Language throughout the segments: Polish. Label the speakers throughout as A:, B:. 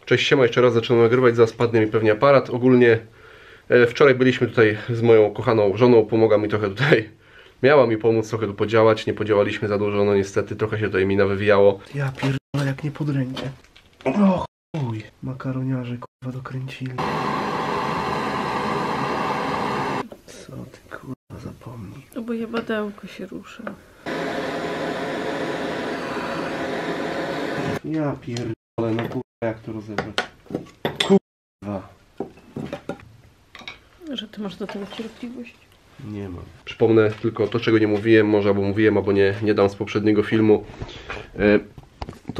A: Cześć, siema, jeszcze raz zaczynam nagrywać, zaraz padnie mi pewnie aparat. Ogólnie wczoraj byliśmy tutaj z moją kochaną żoną, pomogła mi trochę tutaj. Miała mi pomóc trochę tu podziałać, nie podziałaliśmy za dużo, no niestety trochę się tutaj mi nawywijało.
B: Ja pierdolę, jak nie podręcie. O chuj, makaroniarze kurwa dokręcili. Co ty kurwa zapomnij.
C: No bo jebadełko się rusza.
B: Ja pierdolę, no kurwa jak to rozebrać. Kurwa.
C: Że ty masz do tego cierpliwość?
B: Nie mam.
A: Przypomnę tylko to, czego nie mówiłem, może albo mówiłem, albo nie dam z poprzedniego filmu. To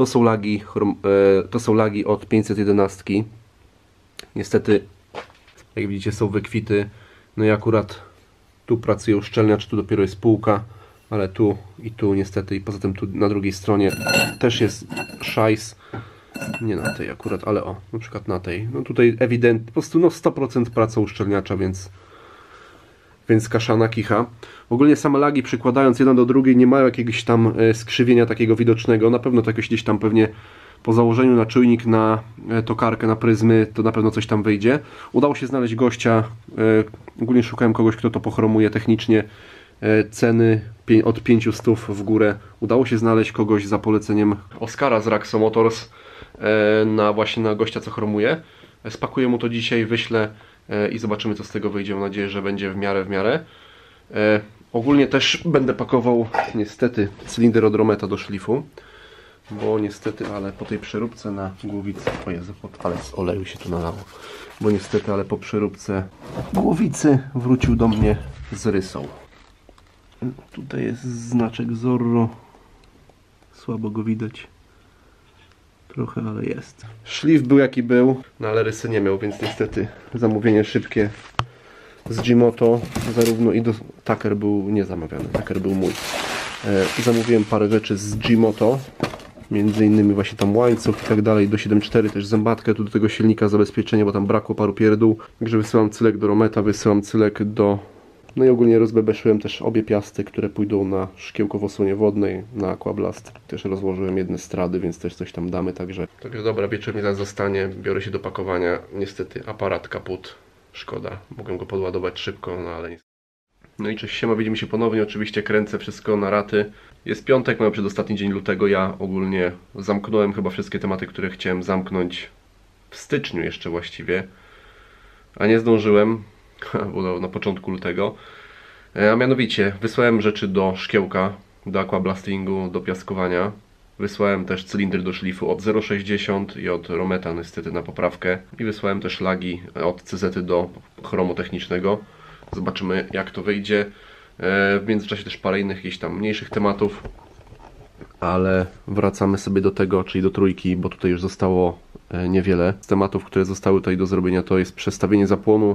A: są lagi od 511. Niestety, jak widzicie, są wykwity. No i akurat tu pracuje uszczelniacz, tu dopiero jest półka, ale tu i tu niestety, i poza tym tu na drugiej stronie też jest szajs. Nie na tej akurat, ale o, na przykład na tej. No tutaj ewidentnie, po prostu no 100% praca uszczelniacza, więc kaszana kicha. Ogólnie same lagi, przykładając jedna do drugiej, nie mają jakiegoś tam skrzywienia takiego widocznego. Na pewno to jakoś gdzieś tam pewnie po założeniu na czujnik, na tokarkę, na pryzmy, to na pewno coś tam wyjdzie. Udało się znaleźć gościa, ogólnie szukałem kogoś, kto to pochromuje technicznie. Ceny od 500 w górę. Udało się znaleźć kogoś za poleceniem Oskara z Raxo Motors, właśnie na gościa, co chromuje. Spakuję mu to dzisiaj, wyślę i zobaczymy, co z tego wyjdzie. Mam nadzieję, że będzie w miarę. Ogólnie też będę pakował niestety cylinder od Rometa do szlifu, bo niestety, ale po tej przeróbce na głowicy, o Jezu, ale z oleju się to nalało, bo niestety, ale po przeróbce głowicy wrócił do mnie z rysą. Tutaj jest znaczek Zorro, słabo go widać trochę, ale jest. Szlif był jaki był, no ale rysy nie miał, więc niestety zamówienie szybkie z Gimoto, zarówno i do... Taker był niezamawiany, Taker był mój. Zamówiłem parę rzeczy z Gimoto, między innymi właśnie tam łańcuch i tak dalej, do 7.4 też zębatkę tu do tego silnika, zabezpieczenie, bo tam brakło paru pierdół. Także wysyłam cylek do Rometa, wysyłam cylek do... No i ogólnie rozbebeszyłem też obie piasty, które pójdą na szkiełko w osłonie wodnej, na Aquablast. Też rozłożyłem jedne strady, więc też coś tam damy, także dobra, wieczór mi zaraz zostanie, biorę się do pakowania. Niestety aparat kaput, szkoda, mogłem go podładować szybko, no ale nie. No i cześć, siema, widzimy się ponownie, oczywiście kręcę wszystko na raty. Jest piątek, mamy przedostatni dzień lutego, ja ogólnie zamknąłem chyba wszystkie tematy, które chciałem zamknąć w styczniu jeszcze właściwie, a nie zdążyłem. Było na początku lutego, a mianowicie wysłałem rzeczy do szkiełka, do aquablastingu, do piaskowania. Wysłałem też cylindry do szlifu od 0,60 i od Rometa niestety na poprawkę. I wysłałem też lagi od CZ do chromotechnicznego. Zobaczymy, jak to wyjdzie. W międzyczasie też parę innych jakichś tam mniejszych tematów. Ale wracamy sobie do tego, czyli do trójki, bo tutaj już zostało niewiele. Z tematów, które zostały tutaj do zrobienia, to jest przestawienie zapłonu,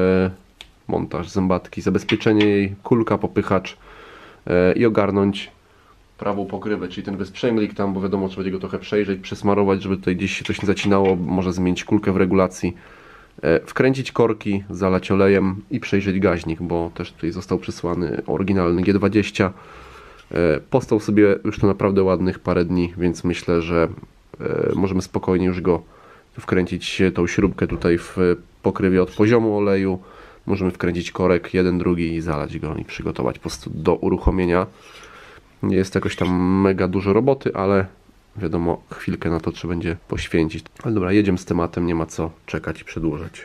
A: montaż zębatki, zabezpieczenie jej, kulka, popychacz i ogarnąć prawą pokrywę, czyli ten wysprzęglik tam, bo wiadomo, trzeba będzie go trochę przejrzeć, przesmarować, żeby tutaj gdzieś się coś nie zacinało, może zmienić kulkę w regulacji, wkręcić korki, zalać olejem i przejrzeć gaźnik, bo też tutaj został przysłany oryginalny G20. Postał sobie już to naprawdę ładnych parę dni, więc myślę, że możemy spokojnie już go wkręcić, tą śrubkę tutaj w pokrywie od poziomu oleju. Możemy wkręcić korek, jeden, drugi i zalać go i przygotować po prostu do uruchomienia. Nie jest jakoś tam mega dużo roboty, ale wiadomo, chwilkę na to trzeba będzie poświęcić. Ale dobra, jedziemy z tematem, nie ma co czekać i przedłużać.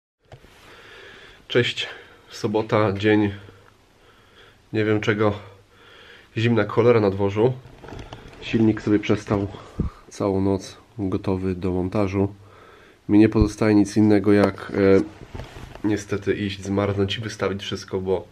A: Cześć, sobota, dzień, nie wiem czego, zimna cholera na dworzu. Silnik sobie przestał całą noc, gotowy do montażu. Mi nie pozostaje nic innego jak niestety iść, zmarnąć i wystawić wszystko, bo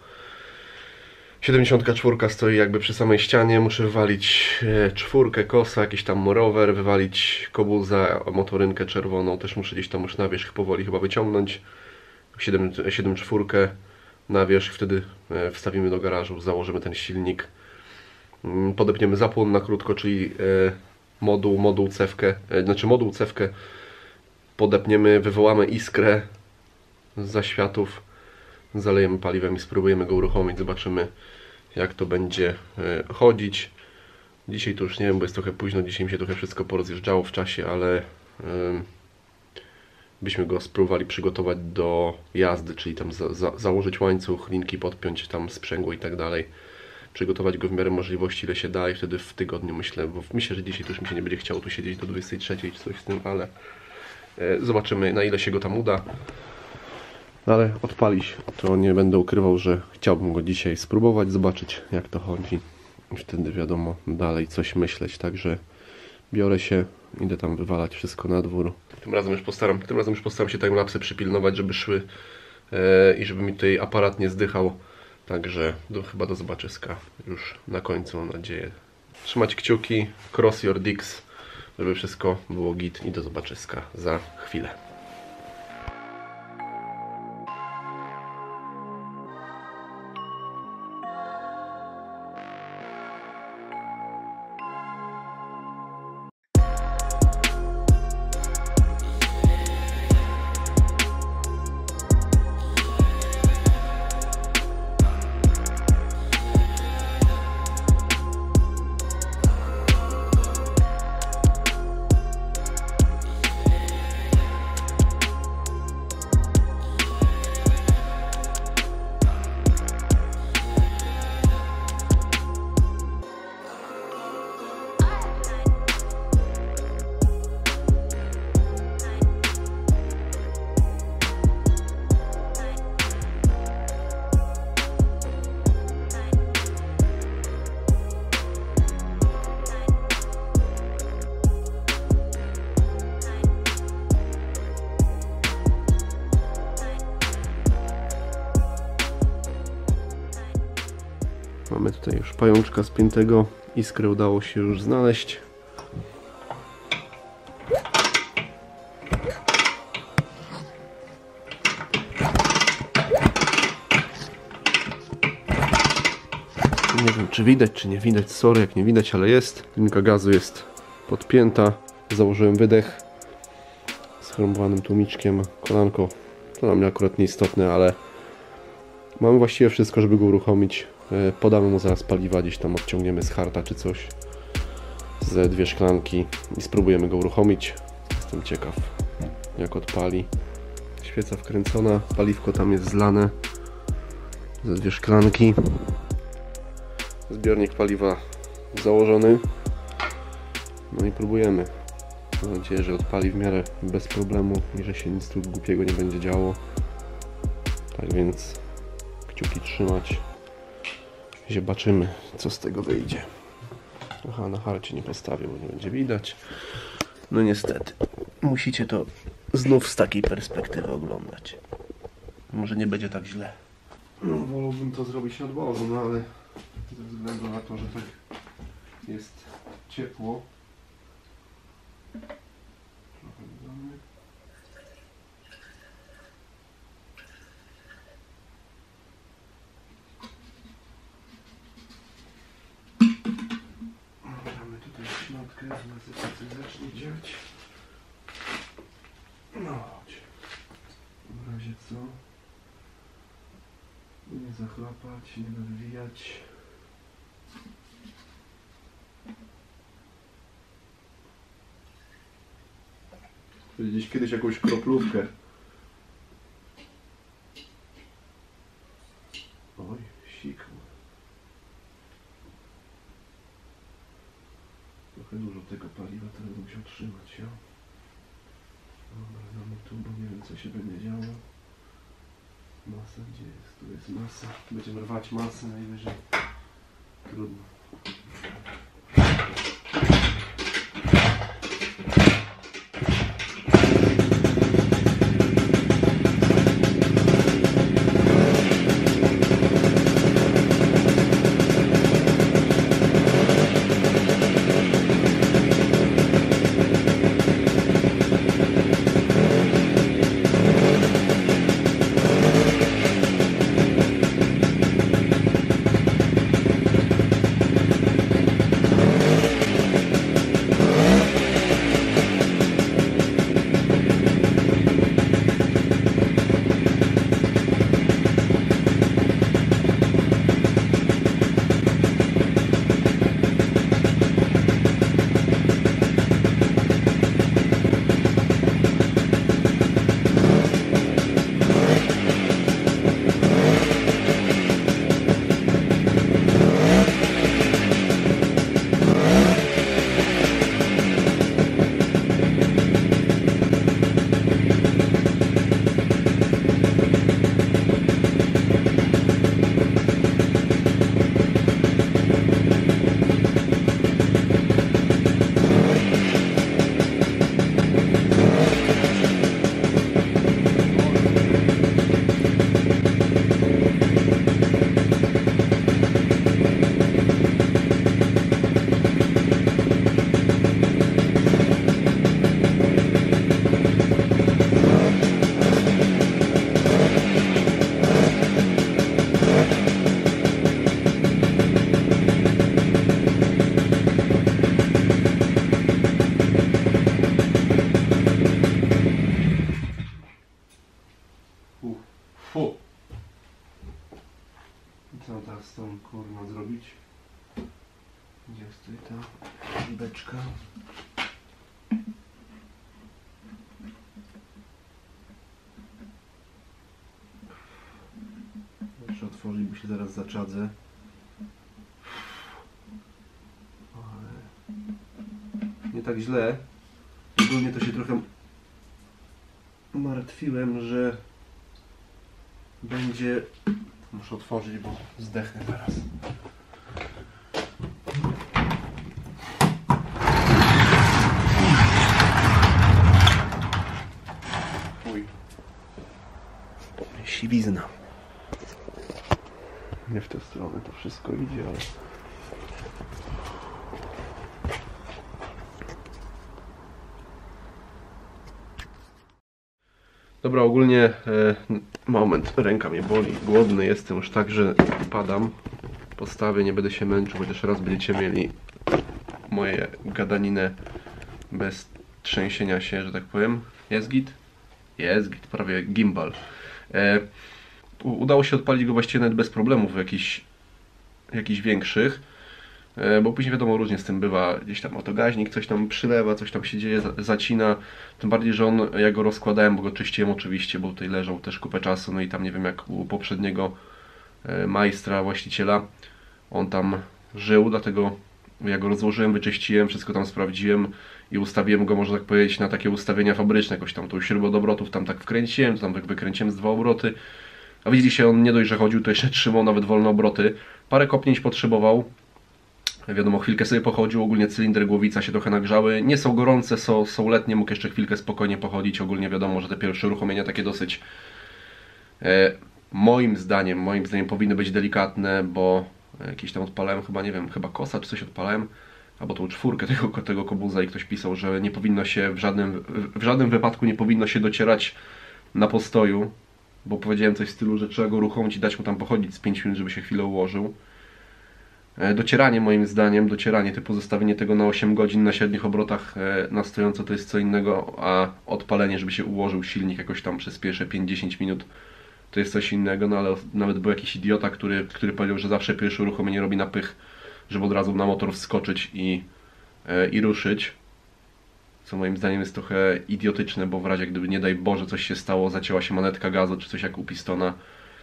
A: 74 stoi jakby przy samej ścianie. Muszę wywalić czwórkę, kosa, jakiś tam rower, wywalić kobuza, motorynkę czerwoną. Też muszę gdzieś tam już na wierzch powoli chyba wyciągnąć. 7.4 na wierzch, wtedy wstawimy do garażu, założymy ten silnik. Podepniemy zapłon na krótko, czyli moduł cewkę podepniemy, wywołamy iskrę z zaświatów, zalejemy paliwem i spróbujemy go uruchomić, zobaczymy, jak to będzie chodzić. Dzisiaj to już nie wiem, bo jest trochę późno, dzisiaj mi się trochę wszystko porozjeżdżało w czasie, ale byśmy go spróbowali przygotować do jazdy, czyli tam założyć łańcuch, linki podpiąć, tam sprzęgło i tak dalej. Przygotować go w miarę możliwości, ile się da i wtedy w tygodniu myślę, bo myślę, że dzisiaj to już mi się nie będzie chciało tu siedzieć do 23 czy coś z tym, ale zobaczymy, na ile się go tam uda. Ale odpalić to nie będę ukrywał, że chciałbym go dzisiaj spróbować, zobaczyć jak to chodzi. I wtedy wiadomo dalej coś myśleć, także biorę się, idę tam wywalać wszystko na dwór. Tym razem już postaram się timelapsy przypilnować, żeby szły i żeby mi tutaj aparat nie zdychał. Także chyba do zobaczyska już na końcu, mam nadzieję. Trzymać kciuki, cross your dicks, żeby wszystko było git i do zobaczyska za chwilę. Mamy tutaj już pajączka spiętego, iskrę udało się już znaleźć. Nie wiem, czy widać, czy nie widać, sorry jak nie widać, ale jest. Linka gazu jest podpięta, założyłem wydech z chromowanym tłumiczkiem, kolanko, to dla mnie akurat nieistotne, ale mamy właściwie wszystko, żeby go uruchomić. Podamy mu zaraz paliwa, gdzieś tam odciągniemy z harta czy coś, ze 2 szklanki i spróbujemy go uruchomić. Jestem ciekaw jak odpali. Świeca wkręcona, paliwko tam jest zlane, ze 2 szklanki. Zbiornik paliwa założony. No i próbujemy. Mam nadzieję, że odpali w miarę bez problemu i że się nic tu głupiego nie będzie działo. Tak więc kciuki trzymać. Zobaczymy, co z tego wyjdzie. Aha, na harcie nie postawię, bo nie będzie widać. No niestety. Musicie to znów z takiej perspektywy oglądać. Może nie będzie tak źle. No, wolałbym to zrobić nad wodą, no ale ze względu na to, że tak jest ciepło. Trochę dodamy. Mamy tutaj środkę, zacznie dziać. No chodź. W razie co? Nie zachlapać, nie nadwijać. Gdzieś kiedyś jakąś kroplówkę. Oj, sikł. Trochę dużo tego paliwa, teraz bym musiał trzymać, ja. Dobra, damy tu, bo nie wiem co się będzie działo. Masa, gdzie jest? Tu jest masa. Będziemy rwać masę najwyżej. Trudno. kurwa zrobić. Gdzie jest tutaj ta beczka? Muszę otworzyć, bo się zaraz zaczadzę. Ale nie tak źle. Ogólnie to się trochę martwiłem, że będzie... Muszę otworzyć, bo zdechnę zaraz. Fuj. Siwizna. Nie w tę stronę to wszystko idzie, ale... Dobra, ogólnie moment, ręka mnie boli, głodny jestem już tak, że padam. Postawię, nie będę się męczył, chociaż raz będziecie mieli moje gadaninę bez trzęsienia się, że tak powiem. Jest git? Jest git, prawie gimbal. Udało się odpalić go właściwie nawet bez problemów jakichś większych. Bo później wiadomo, różnie z tym bywa, gdzieś tam autogaźnik coś tam przylewa, coś tam się dzieje, zacina. Tym bardziej, że ja go rozkładałem, bo go czyściłem oczywiście, bo tutaj leżał też kupę czasu, no i tam nie wiem jak u poprzedniego majstra, właściciela, on tam żył, dlatego ja go rozłożyłem, wyczyściłem, wszystko tam sprawdziłem i ustawiłem go, można tak powiedzieć, na takie ustawienia fabryczne, jakoś tam tą śrubę od obrotów tam tak wkręciłem, tam wykręciłem z 2 obroty. A widzieliście, on nie dość, że chodził, to jeszcze trzymał nawet wolne obroty. Parę kopnięć potrzebował. Wiadomo, chwilkę sobie pochodził, ogólnie cylinder, głowica się trochę nagrzały. Nie są gorące, są letnie, mógł jeszcze chwilkę spokojnie pochodzić. Ogólnie wiadomo, że te pierwsze uruchomienia takie dosyć moim zdaniem powinny być delikatne, bo jakieś tam odpalałem chyba, nie wiem, chyba kosa czy coś odpalałem, albo tą czwórkę tego kobuza i ktoś pisał, że nie powinno się w żadnym wypadku nie powinno się docierać na postoju, bo powiedziałem coś w stylu, że trzeba go uruchomić i dać mu tam pochodzić z 5 minut, żeby się chwilę ułożył. Docieranie moim zdaniem, typu zostawienie tego na 8 godzin na średnich obrotach na stojąco to jest co innego, a odpalenie, żeby się ułożył silnik jakoś tam przez pierwsze 5-10 minut to jest coś innego, no ale nawet był jakiś idiota, który powiedział, że zawsze pierwsze uruchomienie robi na pych, żeby od razu na motor wskoczyć i ruszyć. Co moim zdaniem jest trochę idiotyczne, bo w razie gdyby nie daj Boże coś się stało, zacięła się manetka gazu czy coś jak u pistona,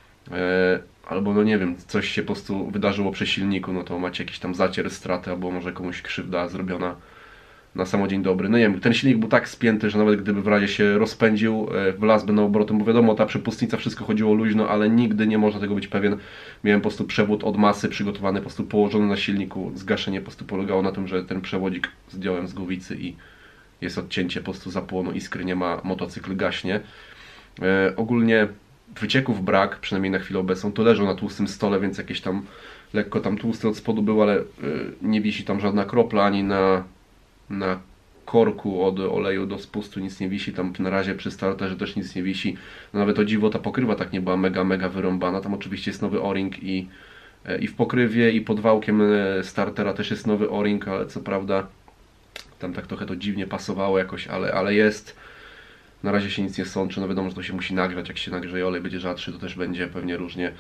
A: albo no nie wiem, coś się po prostu wydarzyło przy silniku, no to macie jakiś tam zacier, straty, albo może komuś krzywda zrobiona na sam dzień dobry. No nie wiem, ten silnik był tak spięty, że nawet gdyby w razie się rozpędził, wlazłby na obroty, bo wiadomo, ta przepustnica, wszystko chodziło luźno, ale nigdy nie można tego być pewien. Miałem po prostu przewód od masy przygotowany, po prostu położony na silniku, zgaszenie po prostu polegało na tym, że ten przewodzik zdjąłem z głowicy i jest odcięcie po prostu zapłonu, iskry nie ma, motocykl gaśnie. Ogólnie wycieków brak, przynajmniej na chwilę obecną, to leżą na tłustym stole, więc jakieś tam lekko tam tłusty od spodu był, ale nie wisi tam żadna kropla, ani na korku od oleju do spustu nic nie wisi, tam na razie przy starterze też nic nie wisi. No nawet o dziwo ta pokrywa tak nie była mega wyrąbana, tam oczywiście jest nowy o-ring i w pokrywie i pod wałkiem startera też jest nowy o-ring, ale co prawda tam tak trochę to dziwnie pasowało jakoś, ale jest. Na razie się nic nie sączy, no wiadomo, że to się musi nagrzać, jak się nagrzeje olej, będzie rzadszy, to też będzie pewnie różnie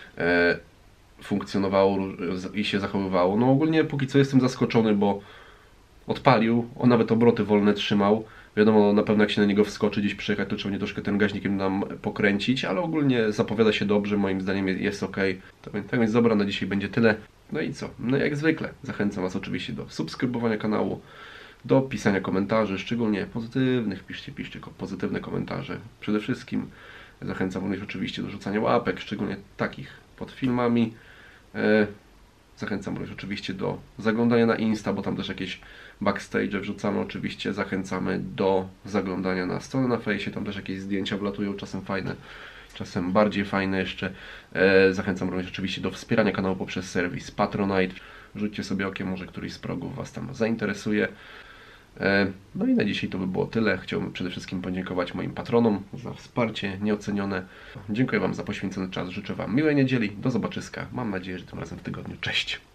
A: funkcjonowało i się zachowywało. No ogólnie póki co jestem zaskoczony, bo odpalił, on nawet obroty wolne trzymał. Wiadomo, na pewno jak się na niego wskoczy, gdzieś przyjechać, to trzeba nie troszkę tym gaźnikiem nam pokręcić, ale ogólnie zapowiada się dobrze, moim zdaniem jest ok. Tak więc dobra, na dzisiaj będzie tyle. No i co? No jak zwykle, zachęcam Was oczywiście do subskrybowania kanału, do pisania komentarzy, szczególnie pozytywnych, piszcie pozytywne komentarze. Przede wszystkim zachęcam również oczywiście do rzucania łapek, szczególnie takich pod filmami. Zachęcam również oczywiście do zaglądania na Insta, bo tam też jakieś backstage wrzucamy oczywiście. Zachęcamy do zaglądania na stronę na fejsie, tam też jakieś zdjęcia wlatują, czasem fajne, czasem bardziej fajne jeszcze. Zachęcam również oczywiście do wspierania kanału poprzez serwis Patronite. Rzućcie sobie okiem, może któryś z progów Was tam zainteresuje. No i na dzisiaj to by było tyle. Chciałbym przede wszystkim podziękować moim patronom za wsparcie nieocenione. Dziękuję Wam za poświęcony czas. Życzę Wam miłej niedzieli. Do zobaczyska. Mam nadzieję, że tym razem w tygodniu. Cześć!